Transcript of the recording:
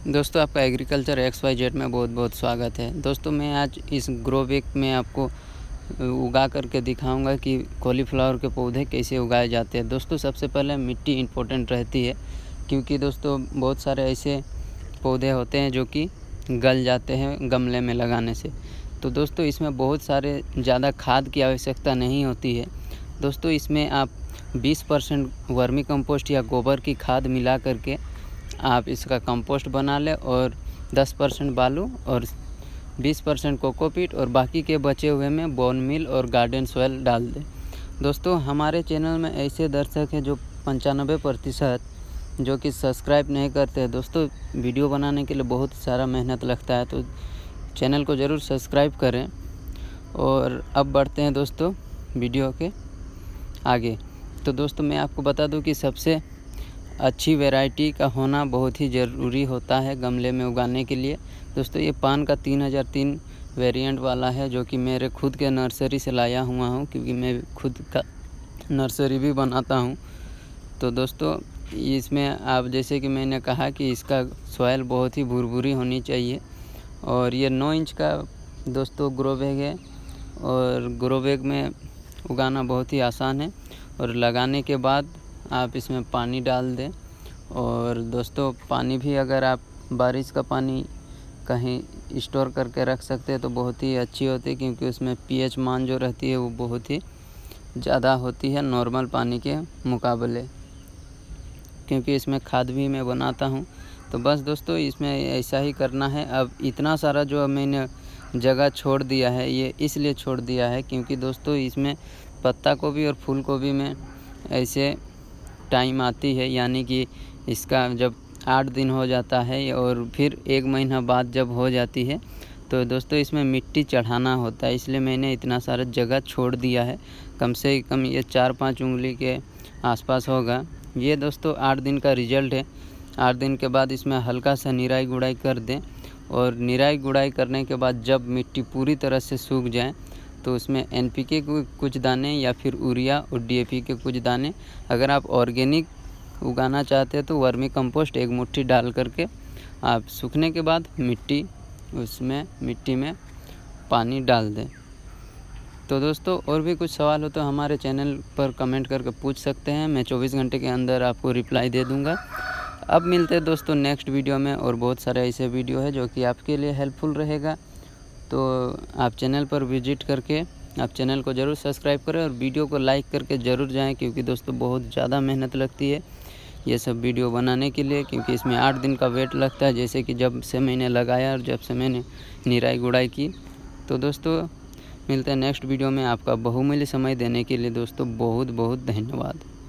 दोस्तों आपका agriculture XYZ में बहुत बहुत स्वागत है। दोस्तों मैं आज इस ग्रो बैग में आपको उगा करके दिखाऊंगा कि कॉलीफ्लावर के पौधे कैसे उगाए जाते हैं। दोस्तों सबसे पहले मिट्टी इम्पोर्टेंट रहती है, क्योंकि दोस्तों बहुत सारे ऐसे पौधे होते हैं जो कि गल जाते हैं गमले में लगाने से। तो दोस्तों इसमें बहुत सारे ज़्यादा खाद की आवश्यकता नहीं होती है। दोस्तों इसमें आप 20% वर्मी कंपोस्ट या गोबर की खाद मिला करके आप इसका कंपोस्ट बना लें और 10% बालू और 20% कोकोपीट और बाकी के बचे हुए में बोन मील और गार्डन सॉइल डाल दें। दोस्तों हमारे चैनल में ऐसे दर्शक हैं जो 95% जो कि सब्सक्राइब नहीं करते। दोस्तों वीडियो बनाने के लिए बहुत सारा मेहनत लगता है, तो चैनल को ज़रूर सब्सक्राइब करें। और अब बढ़ते हैं दोस्तों वीडियो के आगे। तो दोस्तों मैं आपको बता दूं कि सबसे अच्छी वैरायटी का होना बहुत ही ज़रूरी होता है गमले में उगाने के लिए। दोस्तों ये पान का 3003 वेरिएंट वाला है, जो कि मेरे खुद के नर्सरी से लाया हुआ हूँ, क्योंकि मैं खुद का नर्सरी भी बनाता हूँ। तो दोस्तों इसमें आप जैसे कि मैंने कहा कि इसका सॉइल बहुत ही भुरभुरी होनी चाहिए। और ये 9 इंच का दोस्तों ग्रो बैग है, और ग्रो बैग में उगाना बहुत ही आसान है। और लगाने के बाद आप इसमें पानी डाल दें। और दोस्तों पानी भी अगर आप बारिश का पानी कहीं स्टोर करके रख सकते हैं तो बहुत ही अच्छी होती है, क्योंकि उसमें pH मान जो रहती है वो बहुत ही ज़्यादा होती है नॉर्मल पानी के मुकाबले, क्योंकि इसमें खाद भी मैं बनाता हूँ। तो बस दोस्तों इसमें ऐसा ही करना है। अब इतना सारा जो मैंने जगह छोड़ दिया है, ये इसलिए छोड़ दिया है क्योंकि दोस्तों इसमें पत्ता गोभी और फूल गोभी में ऐसे टाइम आती है, यानी कि इसका जब 8 दिन हो जाता है और फिर 1 महीना बाद जब हो जाती है, तो दोस्तों इसमें मिट्टी चढ़ाना होता है। इसलिए मैंने इतना सारा जगह छोड़ दिया है। कम से कम ये 4-5 उंगली के आसपास होगा। ये दोस्तों 8 दिन का रिजल्ट है। 8 दिन के बाद इसमें हल्का सा निराई गुड़ाई कर दें, और निराई गुड़ाई करने के बाद जब मिट्टी पूरी तरह से सूख जाए तो उसमें NPK के कुछ दाने या फिर यूरिया और DAP के कुछ दाने, अगर आप ऑर्गेनिक उगाना चाहते हैं तो वर्मी कंपोस्ट 1 मुट्ठी डाल करके आप सूखने के बाद मिट्टी में पानी डाल दें। तो दोस्तों और भी कुछ सवाल हो तो हमारे चैनल पर कमेंट करके पूछ सकते हैं। मैं 24 घंटे के अंदर आपको रिप्लाई दे दूंगा। अब मिलते हैं दोस्तों नेक्स्ट वीडियो में, और बहुत सारे ऐसे वीडियो है जो कि आपके लिए हेल्पफुल रहेगा। तो आप चैनल पर विजिट करके आप चैनल को ज़रूर सब्सक्राइब करें और वीडियो को लाइक करके ज़रूर जाएं, क्योंकि दोस्तों बहुत ज़्यादा मेहनत लगती है ये सब वीडियो बनाने के लिए, क्योंकि इसमें 8 दिन का वेट लगता है, जैसे कि जब से मैंने लगाया और जब से मैंने निराई गुड़ाई की। तो दोस्तों मिलते हैं नेक्स्ट वीडियो में। आपका बहुमूल्य समय देने के लिए दोस्तों बहुत बहुत धन्यवाद।